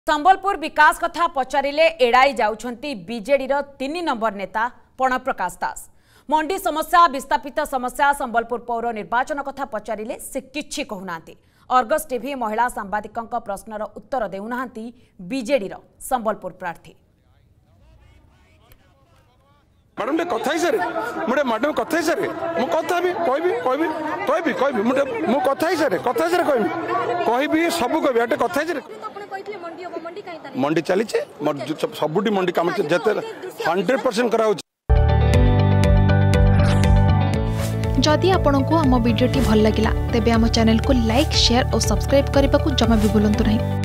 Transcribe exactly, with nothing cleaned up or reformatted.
संबलपुर विकास कथा पचारिले एड़ाई जाउछंती बीजेडी रो तीन नंबर नेता प्रणप्रकाश दास। मंडी समस्या विस्थापित समस्या संबलपुर पौर निर्वाचन कथा पचारिले से किछि कहउनांती। अर्गस टीवी महिला सांबादिकंक प्रश्नर उत्तर देउनांती बीजेडी रो संबलपुर प्रार्थी। मैडम टे कथा सर मुझे मैडम कथा सर मु कथा भी कहबी कहबी कहबी कहबी मुझे मु कथा सर कथा सर कहबी कहबी सब कहबी एटे कथा सर मंडी चली सबुटी मंडी काम जते हंड्रेड परसेंट करा। जदि आपंक आम भिडी भल लगा तेब आम चैनल को लाइक शेयर और सब्सक्राइब करने को जमा भी भूलु नहीं।